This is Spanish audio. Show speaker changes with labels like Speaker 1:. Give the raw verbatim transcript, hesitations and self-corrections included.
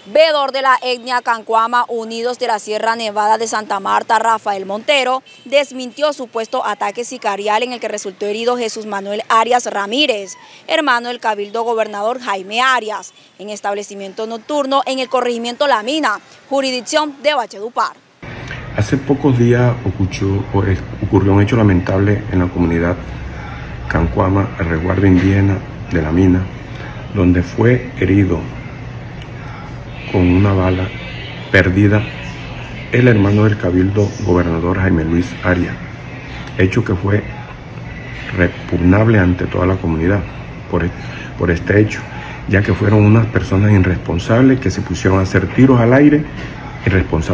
Speaker 1: Veedor de la etnia Cancuama Unidos de la Sierra Nevada de Santa Marta, Rafael Montero, desmintió supuesto ataque sicarial en el que resultó herido Jesús Manuel Arias Ramírez, hermano del cabildo gobernador Jaime Arias, en establecimiento nocturno en el corregimiento La Mina, jurisdicción de Valledupar.
Speaker 2: Hace pocos días ocurrió, ocurrió un hecho lamentable en la comunidad Cancuama, el resguardo indígena de La Mina, donde fue herido con una bala perdida el hermano del cabildo gobernador Jaime Luis Arias, hecho que fue repugnable ante toda la comunidad por, por este hecho, ya que fueron unas personas irresponsables que se pusieron a hacer tiros al aire irresponsables.